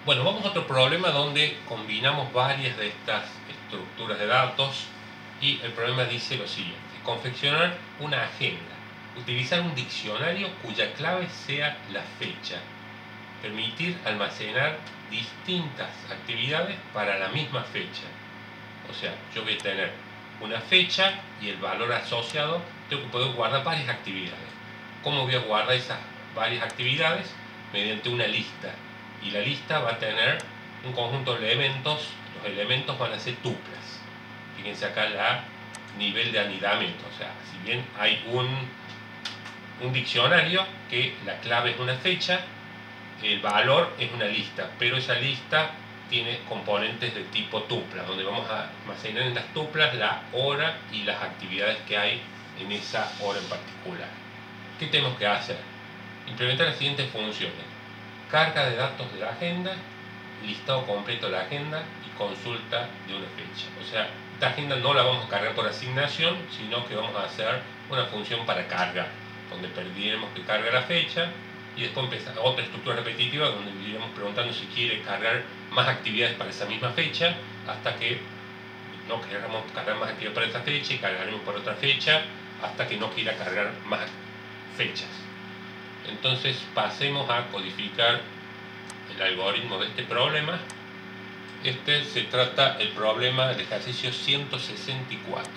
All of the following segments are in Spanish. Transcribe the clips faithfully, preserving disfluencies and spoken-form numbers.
Bueno, vamos a otro problema donde combinamos varias de estas estructuras de datos y el problema dice lo siguiente: confeccionar una agenda, utilizar un diccionario cuya clave sea la fecha, permitir almacenar distintas actividades para la misma fecha. O sea, yo voy a tener una fecha y el valor asociado, tengo que poder guardar varias actividades. ¿Cómo voy a guardar esas varias actividades? Mediante una lista. Y la lista va a tener un conjunto de elementos. Los elementos van a ser tuplas. Fíjense acá el nivel de anidamiento. O sea, si bien hay un, un diccionario que la clave es una fecha, el valor es una lista, pero esa lista tiene componentes de tipo tupla, donde vamos a almacenar en las tuplas la hora y las actividades que hay en esa hora en particular. ¿Qué tenemos que hacer? Implementar las siguientes funciones: carga de datos de la agenda, listado completo de la agenda y consulta de una fecha. O sea, esta agenda no la vamos a cargar por asignación, sino que vamos a hacer una función para cargar, donde pediremos que cargue la fecha, y después empieza otra estructura repetitiva donde iremos preguntando si quiere cargar más actividades para esa misma fecha, hasta que no queramos cargar más actividades para esa fecha, y cargaremos por otra fecha hasta que no quiera cargar más fechas. Entonces pasemos a codificar el algoritmo de este problema. Este se trata del problema del ejercicio ciento sesenta y cuatro.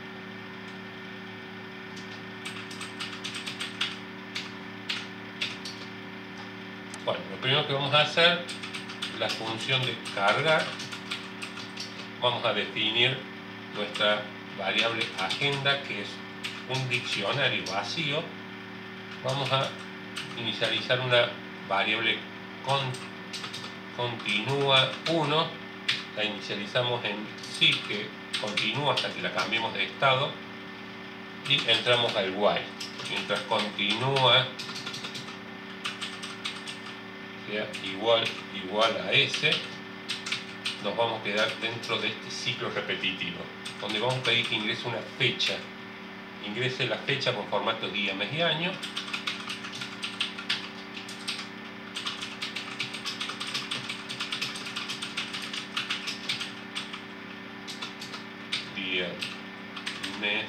Bueno, lo primero que vamos a hacer, la función de cargar. Vamos a definir nuestra variable agenda, que es un diccionario vacío. Vamos a inicializar una variable con, continua uno. La inicializamos en sí, que continúa hasta que la cambiemos de estado, y entramos al while. Mientras continúa sea igual igual a S, nos vamos a quedar dentro de este ciclo repetitivo, donde vamos a pedir que ingrese una fecha. Ingrese la fecha con formato día, mes y año. Día, mes,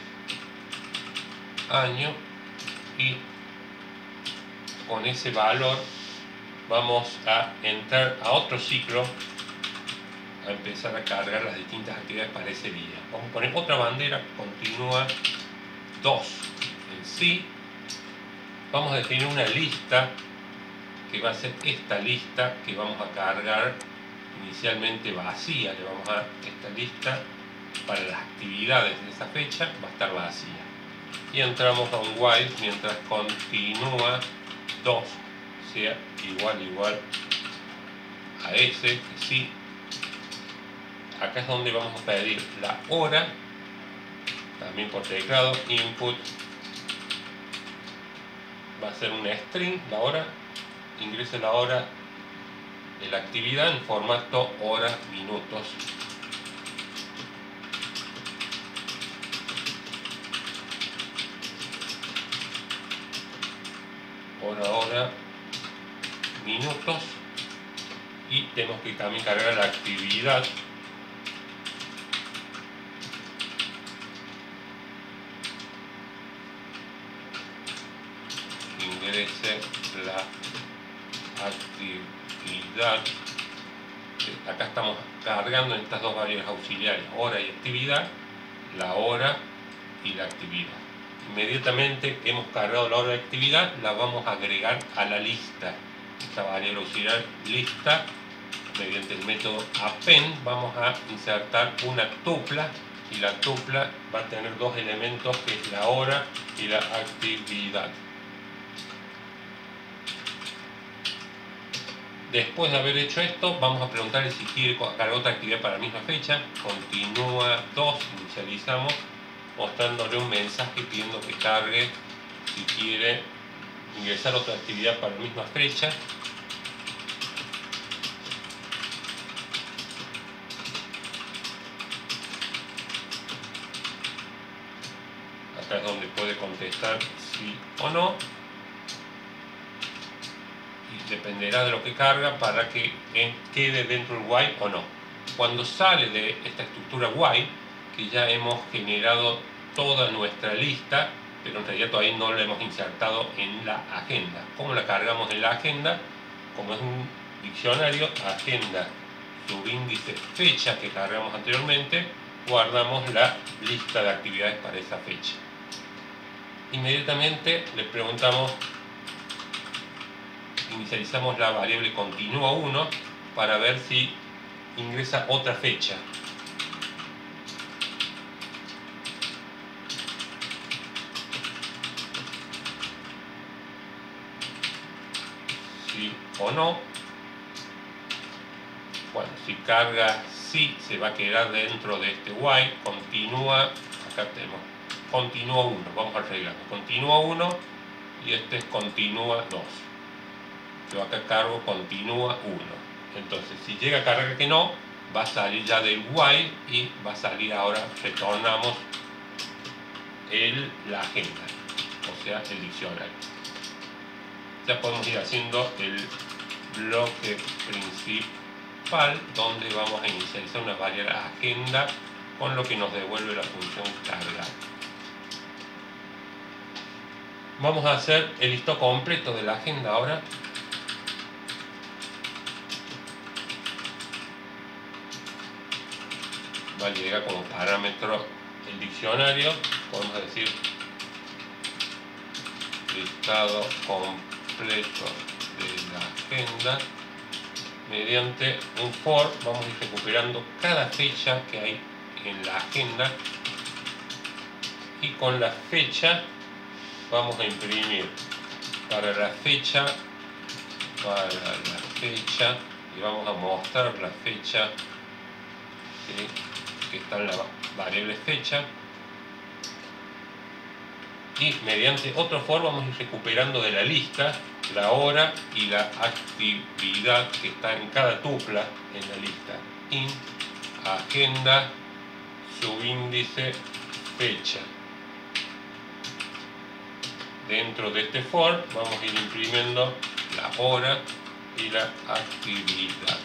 año, y con ese valor vamos a entrar a otro ciclo, a empezar a cargar las distintas actividades para ese día. Vamos a poner otra bandera, continúa dos en sí. Vamos a definir una lista que va a ser esta lista, que vamos a cargar inicialmente vacía. Le vamos a dar esta lista para las actividades de esa fecha, va a estar vacía. Y entramos a un while mientras continúa dos sea igual igual a S, que sí. Acá es donde vamos a pedir la hora, también por teclado. Input va a ser una string, la hora. Ingrese la hora de la actividad en formato hora minutos. Hora hora minutos. Y tenemos que también cargar la actividad. Ingrese la actividad. Acá estamos cargando en estas dos variables auxiliares, hora y actividad, la hora y la actividad. Inmediatamente que hemos cargado la hora de actividad, la vamos a agregar a la lista. Esta variable auxiliar lista, mediante el método append, vamos a insertar una tupla, y la tupla va a tener dos elementos, que es la hora y la actividad. Después de haber hecho esto, vamos a preguntarle si quiere cargar otra actividad para la misma fecha. Continúa dos, inicializamos, mostrándole un mensaje pidiendo que cargue si quiere ingresar otra actividad para la misma fecha. Acá es donde puede contestar sí o no. Y dependerá de lo que carga para que quede dentro del while o no. Cuando sale de esta estructura while, que ya hemos generado toda nuestra lista, pero en realidad todavía no la hemos insertado en la agenda. ¿Cómo la cargamos en la agenda? Como es un diccionario, agenda, subíndice, fecha que cargamos anteriormente, guardamos la lista de actividades para esa fecha. Inmediatamente le preguntamos, inicializamos la variable continua uno para ver si ingresa otra fecha. Sí o no. Bueno, si carga sí, se va a quedar dentro de este while. Continúa, acá tenemos continúa uno, vamos a arreglarlo. Continúa uno y este es continúa dos. Yo acá cargo continúa uno. Entonces, si llega a cargar que no, va a salir ya del while y va a salir ahora, retornamos el, la agenda, o sea, el diccionario. Ya podemos ir haciendo el bloque principal, donde vamos a inicializar una variable agenda con lo que nos devuelve la función cargar. Vamos a hacer el listado completo de la agenda ahora. Va a llegar como parámetro el diccionario, podemos decir listado completo de la agenda. Mediante un for vamos a ir recuperando cada fecha que hay en la agenda y con la fecha vamos a imprimir para la fecha, para la fecha y vamos a mostrar la fecha que, que está en la variable fecha, y mediante otro for vamos a ir recuperando de la lista la hora y la actividad que está en cada tupla en la lista. Int agenda subíndice fecha. Dentro de este for vamos a ir imprimiendo la hora y la actividad.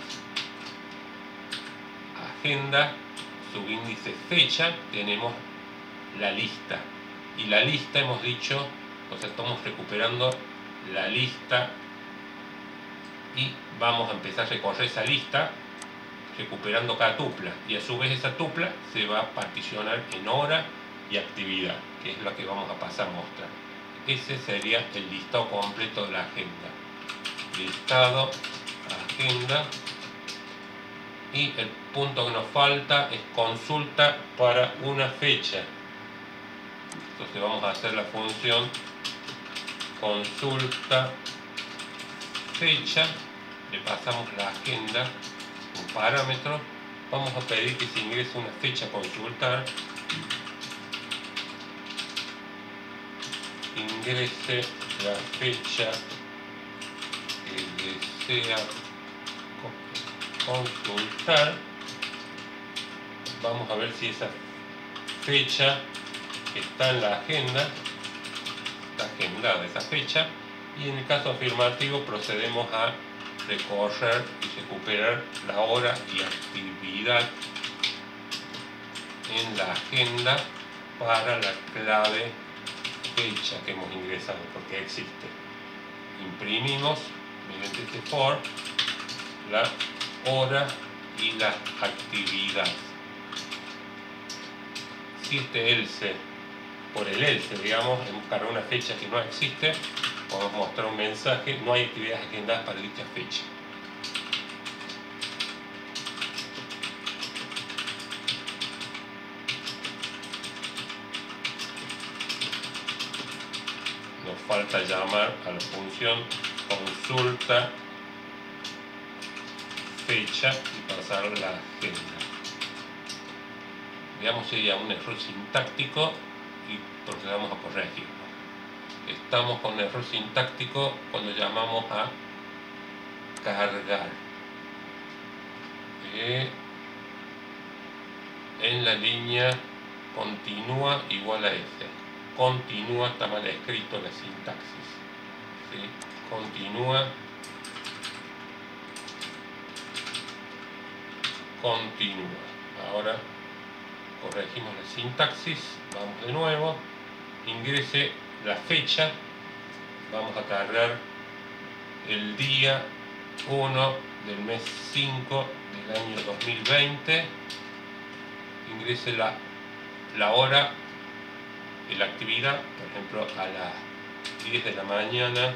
Agenda subíndice fecha, tenemos la lista. Y la lista hemos dicho, o sea, estamos recuperando la lista y vamos a empezar a recorrer esa lista recuperando cada tupla, y a su vez esa tupla se va a particionar en hora y actividad, que es lo que vamos a pasar a mostrar. Ese sería el listado completo de la agenda. Listado, agenda, y el punto que nos falta es consulta para una fecha. Entonces vamos a hacer la función consulta fecha, le pasamos la agenda, un parámetro, vamos a pedir que se ingrese una fecha a consultar, ingrese la fecha que desea consultar. Vamos a ver si esa fecha está en la agenda, está agendada esa fecha, y en el caso afirmativo procedemos a recorrer y recuperar la hora y actividad en la agenda para la clave fecha que hemos ingresado, porque existe. Imprimimos mediante este for la hora y la actividad. Si este else, por el else, digamos, hemos cargado una fecha que no existe, podemos mostrar un mensaje: no hay actividades agendadas para dicha fecha. Nos falta llamar a la función consulta fecha y pasar la agenda. Digamos, sería un error sintáctico y procedamos a corregirlo. Estamos con error sintáctico cuando llamamos a cargar eh, en la línea continúa igual a F. Continúa está mal escrito la sintaxis, ¿sí? Continúa continúa. Ahora corregimos la sintaxis, vamos de nuevo, ingrese la fecha, vamos a cargar el día uno del mes cinco del año dos mil veinte, ingrese la, la hora y la actividad, por ejemplo a las diez de la mañana,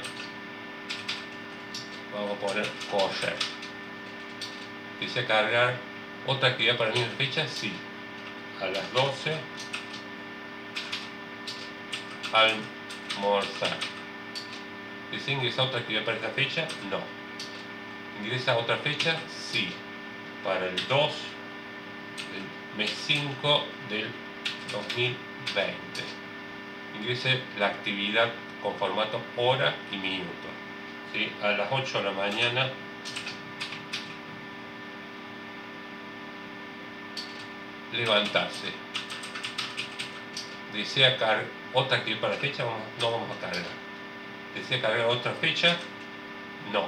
vamos a poner correr. ¿Desea cargar otra actividad para mí en fecha? Sí. A las doce, almorzar. ¿Desea ingresar otra actividad para esta fecha? No. ¿Ingresa otra fecha? Sí. Para el dos del mes cinco del dos mil veinte. Ingrese la actividad con formato hora y minuto. ¿Sí? A las ocho de la mañana, levantarse. ¿Desea cargar otra actividad para la fecha? No vamos a cargar. ¿Desea cargar otra fecha? No.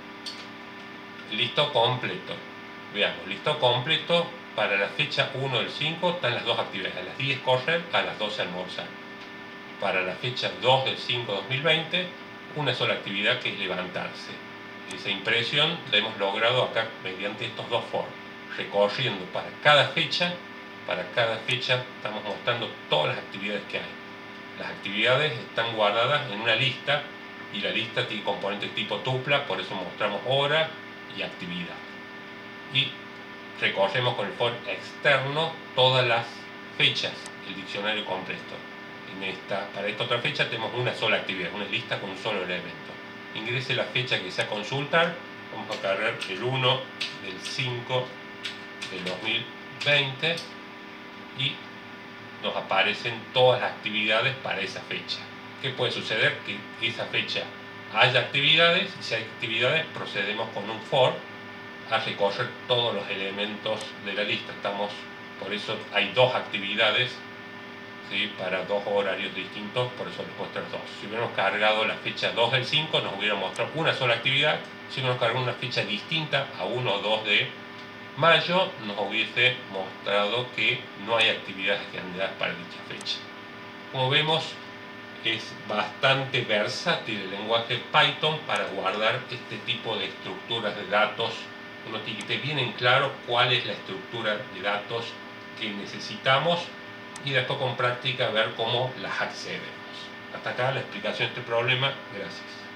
Listo completo. Veamos, listo completo. Para la fecha uno del cinco están las dos actividades. A las diez correr, a las doce almorzar. Para la fecha dos del cinco de dos mil veinte, una sola actividad que es levantarse. Esa impresión la hemos logrado acá mediante estos dos forms. Recorriendo para cada fecha, para cada fecha estamos mostrando todas las actividades que hay. Las actividades están guardadas en una lista y la lista tiene componente tipo tupla, por eso mostramos hora y actividad. Y recorremos con el form externo todas las fechas, el diccionario completo. En esta, para esta otra fecha tenemos una sola actividad, una lista con un solo elemento. Ingrese la fecha que desea consultar, vamos a cargar el uno del cinco del dos mil veinte y nos aparecen todas las actividades para esa fecha. ¿Qué puede suceder? Que esa fecha haya actividades, y si hay actividades procedemos con un for a recorrer todos los elementos de la lista. Estamos, por eso hay dos actividades, ¿sí? Para dos horarios distintos, por eso les muestro dos. Si hubiéramos cargado la fecha dos del cinco, nos hubiera mostrado una sola actividad. Si hubiéramos cargado una fecha distinta a uno o dos de mayo, nos hubiese mostrado que no hay actividades agendadas para dicha fecha. Como vemos, es bastante versátil el lenguaje Python para guardar este tipo de estructuras de datos. Uno tiene que tener bien en claro cuál es la estructura de datos que necesitamos y después con práctica ver cómo las accedemos. Hasta acá la explicación de este problema. Gracias.